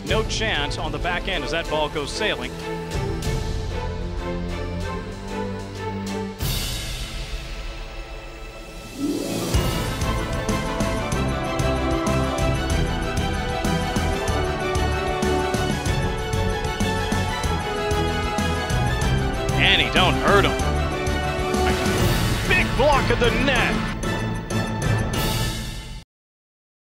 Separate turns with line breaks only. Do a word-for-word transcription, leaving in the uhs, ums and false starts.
no chance on the back end as that ball goes sailing. Annie, don't hurt him. Big block of the net.